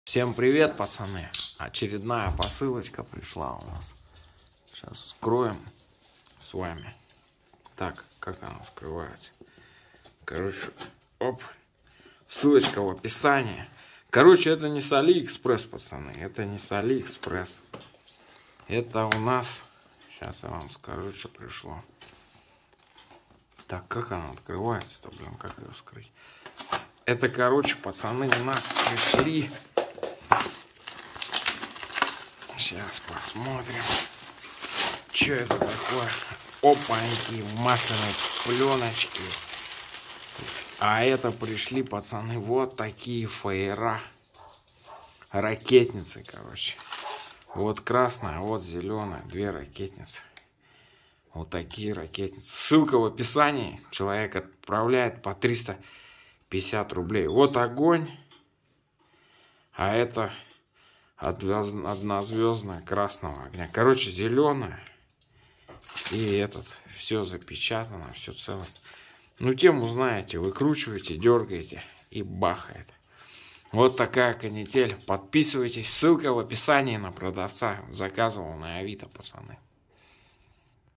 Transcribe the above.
Всем привет, пацаны! Очередная посылочка пришла у нас. Сейчас вскроем с вами. Так, как она вскрывается? Короче, оп. Ссылочка в описании. Короче, это не с Алиэкспресс, пацаны. Это не с Алиэкспресс. Это у нас... Сейчас я вам скажу, что пришло. Так, как она открывается-то, блин, как ее вскрыть? Это, короче, пацаны у нас пришли. Сейчас посмотрим, что это такое. Опаньки, в масляной пленочке. А это пришли, пацаны, вот такие фаера. Ракетницы, короче. Вот красная, вот зеленая. Две ракетницы. Вот такие ракетницы. Ссылка в описании. Человек отправляет по 350 рублей. Вот огонь. А это... однозвездная красного огня. Короче, зеленая. И этот. Все запечатано, все целостно. Ну, тему знаете. Выкручиваете, дергаете и бахает. Вот такая канитель. Подписывайтесь. Ссылка в описании на продавца. Заказывал на Авито, пацаны.